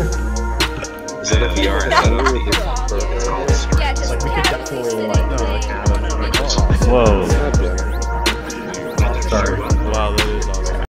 Is it a VR? It's called Strike. Yeah, just Like we could definitely like have a Whoa. Sorry.